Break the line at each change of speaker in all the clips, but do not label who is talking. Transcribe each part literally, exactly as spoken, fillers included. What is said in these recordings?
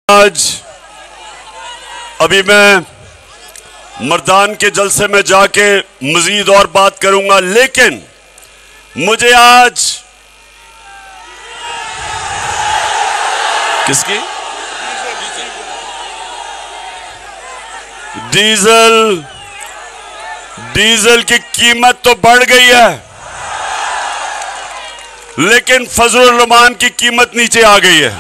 आज अभी मैं मर्दान के जलसे में जाके मजीद और बात करूंगा, लेकिन मुझे आज किसकी डीजल डीजल की कीमत तो बढ़ गई है, लेकिन फजलुर रहमान की कीमत नीचे आ गई है।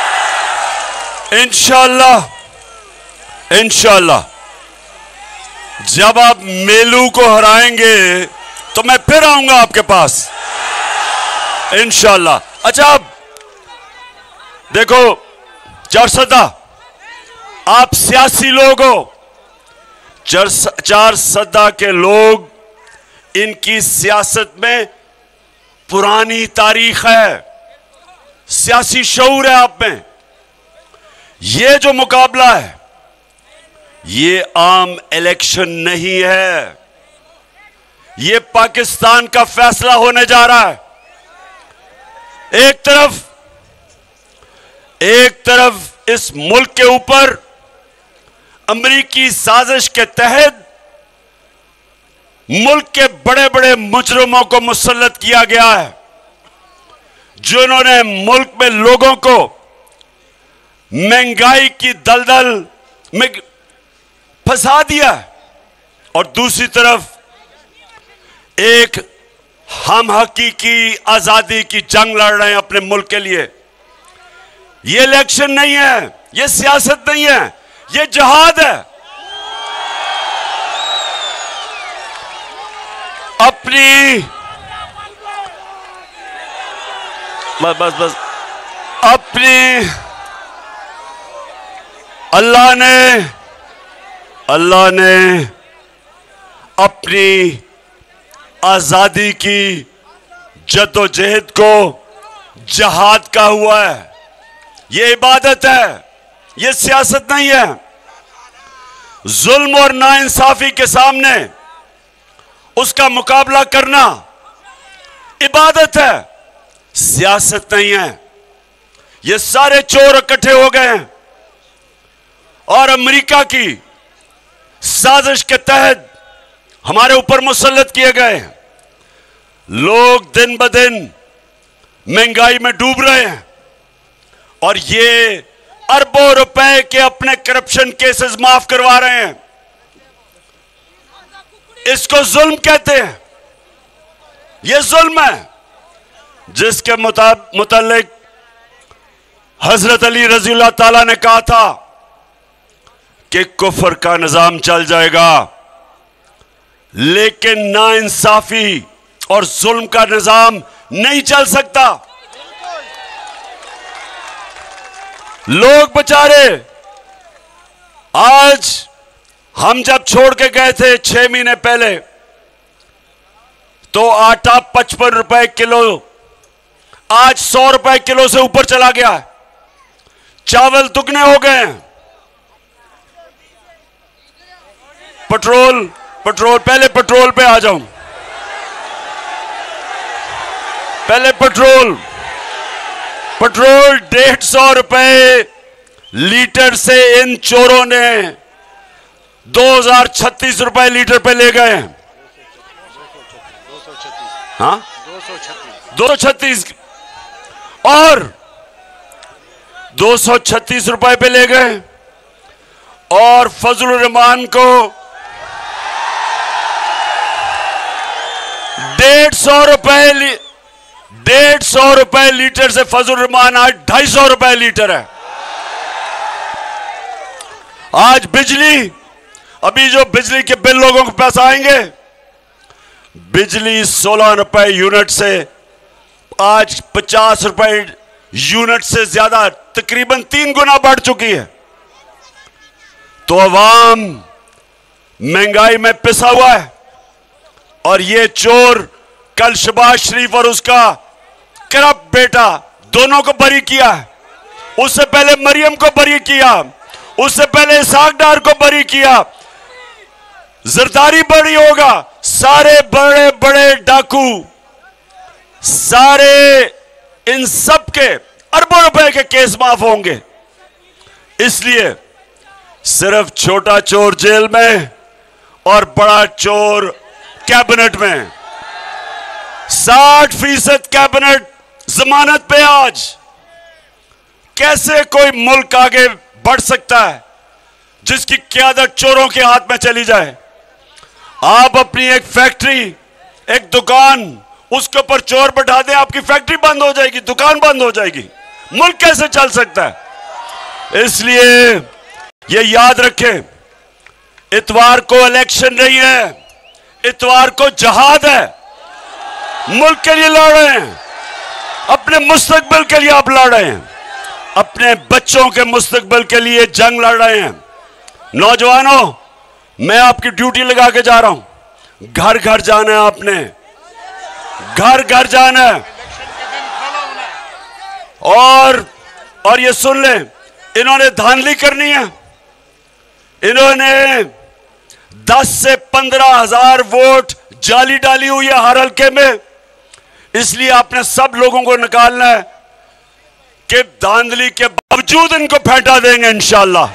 इंशाअल्लाह इंशाअल्लाह जब आप मेलू को हराएंगे तो मैं फिर आऊंगा आपके पास इंशाअल्लाह। अच्छा, अब देखो चारसदा, आप सियासी लोग हो, चार सदा के लोग, इनकी सियासत में पुरानी तारीख है, सियासी शऊर है आप में। ये जो मुकाबला है ये आम इलेक्शन नहीं है, ये पाकिस्तान का फैसला होने जा रहा है। एक तरफ एक तरफ इस मुल्क के ऊपर अमरीकी साजिश के तहत मुल्क के बड़े बड़े मुजरिमों को मुसल्लत किया गया है, जिन्होंने मुल्क में लोगों को महंगाई की दलदल में फंसा दिया है। और दूसरी तरफ एक हम हकीकी आजादी की जंग लड़ रहे हैं अपने मुल्क के लिए। ये इलेक्शन नहीं है, ये सियासत नहीं है, ये जिहाद है। अपनी बस बस बस अपनी अल्लाह ने अल्लाह ने अपनी आजादी की जद्दोजहद को जिहाद का हुआ है। ये इबादत है, ये सियासत नहीं है। जुल्म और नाइंसाफी के सामने उसका मुकाबला करना इबादत है, सियासत नहीं है। ये सारे चोर इकट्ठे हो गए हैं और अमेरिका की साजिश के तहत हमारे ऊपर मुसल्लत किए गए हैं। लोग दिन ब दिन महंगाई में डूब रहे हैं और ये अरबों रुपए के अपने करप्शन केसेस माफ करवा रहे हैं। इसको जुल्म कहते हैं, ये जुल्म है जिसके मुताबिक हजरत अली रज़ी अल्लाह ताला ने कहा था कि कुफर का निजाम चल जाएगा, लेकिन नाइंसाफी और जुल्म का निजाम नहीं चल सकता। लोग बेचारे, आज हम जब छोड़ के गए थे छह महीने पहले, तो आटा पचपन रुपए किलो आज सौ रुपए किलो से ऊपर चला गया है। चावल दुगने हो गए हैं। पेट्रोल पेट्रोल पहले पेट्रोल पे आ जाऊं पहले पेट्रोल पेट्रोल डेढ़ सौ रुपए लीटर से इन चोरों ने दो हजार छत्तीस रुपए लीटर पे ले गए हैं। हाँ, दो सौ छत्तीस और दो सौ छत्तीस रुपए पे ले गए। और फजलुर रहमान को डेढ़ सौ रुपए डेढ़ सौ रुपए लीटर से फजलुर रहमान आज ढाई सौ रुपए लीटर है। आज बिजली, अभी जो बिजली के बिल लोगों के पास आएंगे, बिजली सोलह रुपए यूनिट से आज पचास रुपए यूनिट से ज्यादा, तकरीबन तीन गुना बढ़ चुकी है। तो अवाम महंगाई में पिसा हुआ है। और ये चोर कल शहबाज शरीफ और उसका करप्ट बेटा दोनों को बरी किया है। उससे पहले मरियम को बरी किया, उससे पहले इसहाक डार को बरी किया। जरदारी बरी होगा। सारे बड़े बड़े डाकू, सारे इन सब के अरबों रुपए के केस माफ होंगे। इसलिए सिर्फ छोटा चोर जेल में और बड़ा चोर कैबिनेट में। साठ फीसद कैबिनेट जमानत पे। आज कैसे कोई मुल्क आगे बढ़ सकता है जिसकी क़यादत चोरों के हाथ में चली जाए? आप अपनी एक फैक्ट्री, एक दुकान, उसके ऊपर चोर बैठा दें, आपकी फैक्ट्री बंद हो जाएगी, दुकान बंद हो जाएगी। मुल्क कैसे चल सकता है? इसलिए ये याद रखें, इतवार को इलेक्शन नहीं है, इतवार को जहाद है। मुल्क के लिए लड़ रहे हैं, अपने मुस्तकबिल के लिए आप लड़ रहे हैं, अपने बच्चों के मुस्तकबिल के लिए जंग लड़ रहे हैं। नौजवानों, मैं आपकी ड्यूटी लगा के जा रहा हूं। घर घर जाना है, आपने घर घर जाना है। और और ये सुन लें, इन्होंने धांधली करनी है। इन्होंने दस से पंद्रह हजार वोट जाली डाली हुई है हर हल्के में। इसलिए आपने सब लोगों को निकालना है कि धांधली के बावजूद इनको फेंटा देंगे इंशाअल्लाह।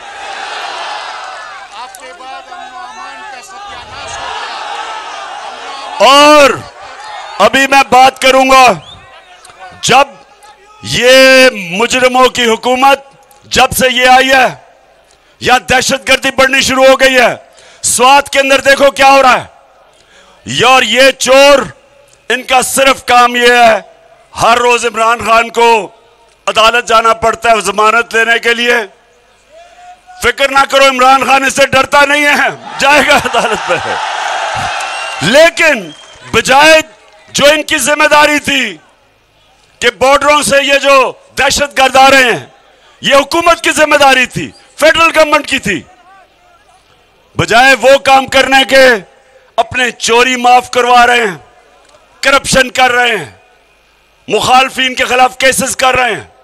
और अभी मैं बात करूंगा, जब ये मुजरिमों की हुकूमत जब से ये आई है, या दहशतगर्दी बढ़नी शुरू हो गई है। स्वात के अंदर देखो क्या हो रहा है। और ये चोर, इनका सिर्फ काम ये है, हर रोज इमरान खान को अदालत जाना पड़ता है जमानत लेने के लिए। फिक्र ना करो, इमरान खान इससे डरता नहीं है, जाएगा अदालत पे। लेकिन बजाय जो इनकी जिम्मेदारी थी कि बॉर्डरों से ये जो दहशतगर्द आ रहे हैं, ये हुकूमत की जिम्मेदारी थी, फेडरल गवर्नमेंट की थी। बजाय वो काम करने के अपने चोरी माफ करवा रहे हैं, करप्शन कर रहे हैं, मुखालफिन के खिलाफ केसेस कर रहे हैं।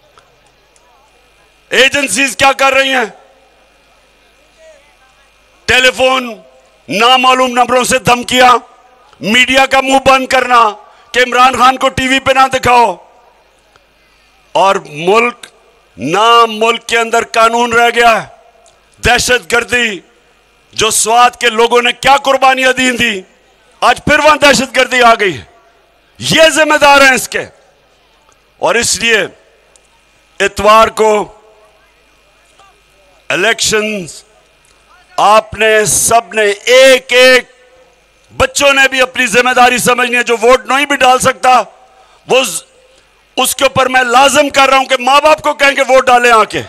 एजेंसीज क्या कर रही हैं? टेलीफोन, नामालूम नंबरों से धमकियां, मीडिया का मुंह बंद करना कि इमरान खान को टीवी पे ना दिखाओ। और मुल्क ना मुल्क के अंदर कानून रह गया है। दहशतगर्दी, जो स्वात के लोगों ने क्या कुर्बानियां दी थी, आज फिर वहां दहशतगर्दी आ गई है। ये जिम्मेदार हैं इसके। और इसलिए इतवार को इलेक्शंस, आपने सबने एक एक, बच्चों ने भी अपनी जिम्मेदारी समझनी है। जो वोट नहीं भी डाल सकता, वो उसके ऊपर मैं लाजिम कर रहा हूं कि मां बाप को कहेंगे वोट डालें आके।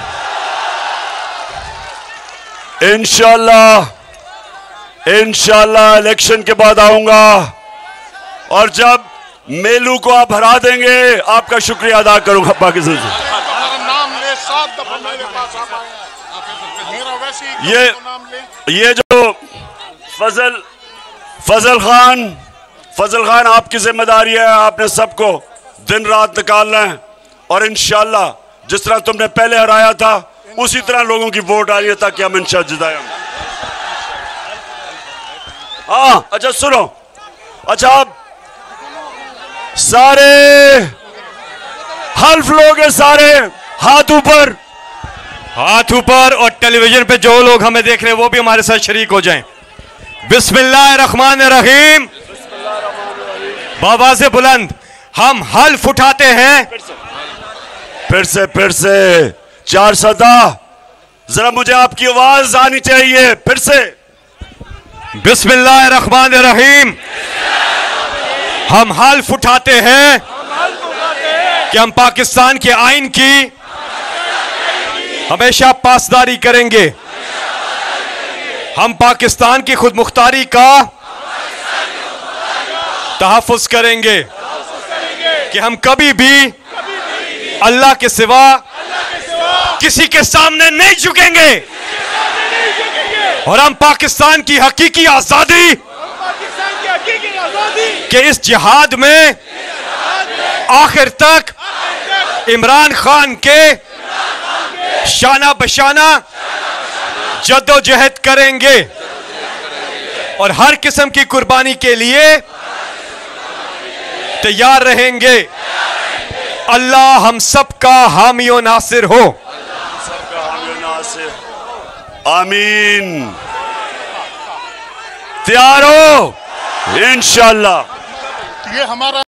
इंशाल्लाह इंशाल्लाह इलेक्शन के बाद आऊंगा, और जब मेलू को आप हरा देंगे, आपका शुक्रिया अदा करूंगा पाकिस्तान से। ये ये जो फजल फजल खान फजल खान आपकी जिम्मेदारी है। आपने सबको दिन रात निकालना है, और इंशाल्लाह जिस तरह तुमने पहले हराया था, उसी तरह लोगों की वोट आ रही है, ताकि हम इंशाल्लाह जिताएं। हाँ, अच्छा सुनो, अच्छा आप सारे हल्फ लोग हैं, सारे हाथ ऊपर,
हाथ ऊपर। और टेलीविजन पे जो लोग हमें देख रहे हैं वो भी हमारे साथ शरीक हो जाएं। बिस्मिल्लाहिर्रहमानिर्रहीम। बाबा से बुलंद हम हल्फ उठाते हैं।
फिर से फिर से चार सदा, जरा मुझे आपकी आवाज आनी चाहिए। फिर से
बिस्मिल्लाहिर्रहमानिर्रहीम। हम हल्फ उठाते हैं कि हम पाकिस्तान के आइन की हमेशा पासदारी करेंगे। हम पाकिस्तान की खुद मुख्तारी का तहफ़्फ़ुज़ करेंगे कि हम कभी भी अल्लाह के सिवा किसी के सामने नहीं झुकेंगे, और हम पाकिस्तान की हकीकी आजादी के इस जिहाद में आखिर तक इमरान खान के शाना बशाना जद्दोजहद करेंगे, और हर किस्म की कुर्बानी के लिए तैयार रहेंगे। अल्लाह हम सब का हामी और नासिर हो।
नासिर। आमीन। तैयार हो? इंशाअल्लाह।
ये हमारा